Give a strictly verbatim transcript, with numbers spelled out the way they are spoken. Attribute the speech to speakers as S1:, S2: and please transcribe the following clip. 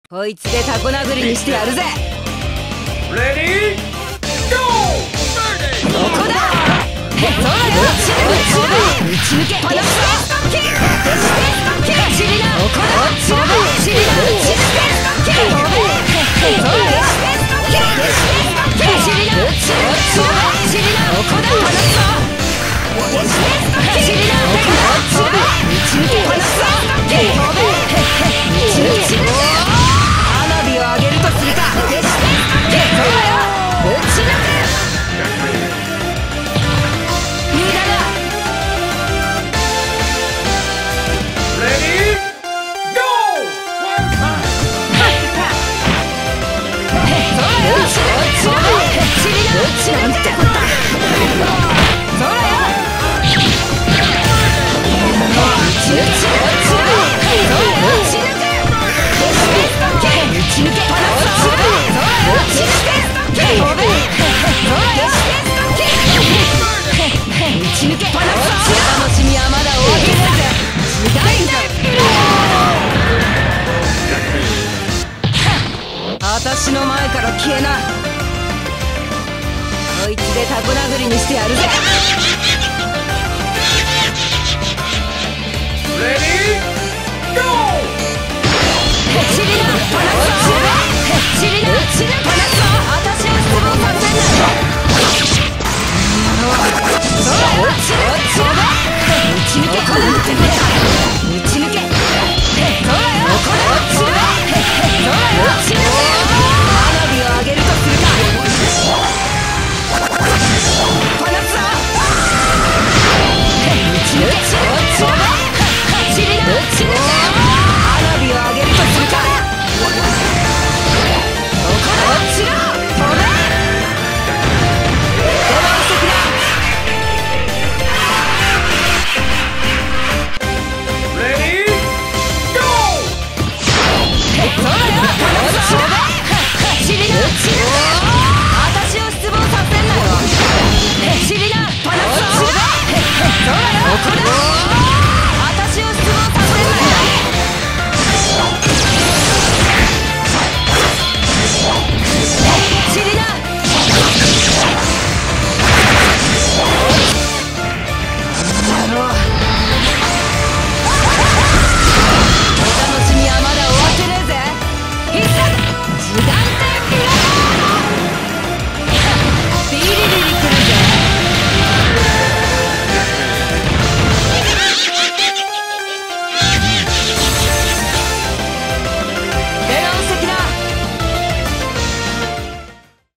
S1: こいつでタコ殴りにしてやるぜ。
S2: レディーゴー。
S1: どこだ。そうよ。打ち抜け。このスペーストッキー。スペーストッキー。走りな。ここだ。走りな。打ち抜け。ストッキー。そうよ。スペーストッキー。スペーストッキー。走りな。走りな。ここだ。このスペーストッキー。走りな。ここだ。打ち抜け。このスペーストッキー。打ち抜け。花火を上げるとするか。そうよ。打ち抜け。なんてこった。そらよ。打ち抜け。打ち抜け。打ち抜け。そらよ。打ち抜け。そらよ。打ち抜け。楽しみはまだ終わりないぜ。違いだ。私の前から消えな。こいつでタコ殴りにしてやるぜ。
S2: レディーゴー。
S1: 走りな。走りな。走りな。私を質問させんなよ。そうだよ。打ち抜け。打ち抜け。そうだよ。そうだよ。打ち抜け。花火を上げるとするか。走りな。